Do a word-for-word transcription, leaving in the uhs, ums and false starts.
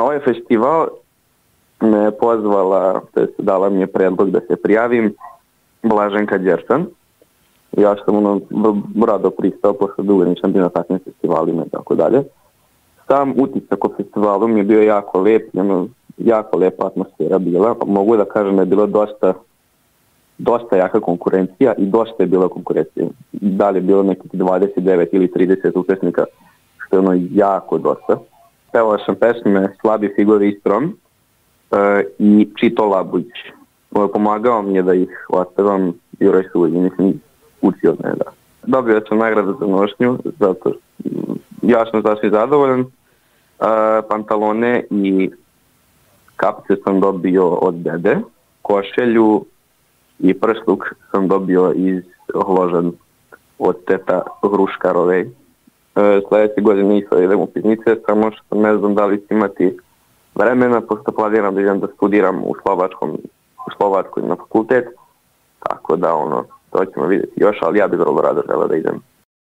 Na ovaj festival me je pozvala, to jest dala mi je predlog da se prijavim, Blaženka Đersan. Ja sam ono rado pristao, pošto dugo nisam bio na takvim festivalima i tako dalje. Sam utisak o festivalu mi je bio jako lep, ono, jako lepa atmosfera bila. Mogu da kažem da je bilo dosta, dosta jaka konkurencija i dosta je bila konkurencija. Da li je bilo nekih dvadeset devet ili trideset učesnika, što je ono jako dosta. Pevao sam pesme Slabi figovi i Strom uh, i Čito Labuć. Pomagao mi je da ih ostavam Juraj Sulj, mislim, učio me, da. Dobio sam nagradu za nošnju, zato ja sam sasvim zadovoljan. Uh, pantalone i kapce sam dobio od dede, košelju i prsluk sam dobio iz Hložan od teta Hruškarove. Uh, sljedeće godine isto idem u Piznice, samo što ne znam da li ću imati vremena, pošto planiram da idem da studiram u Slovačkom, u Slovačkoj na fakultet, tako da ono, to ćemo vidjeti još, ali ja bih vrlo rado želeo da idem.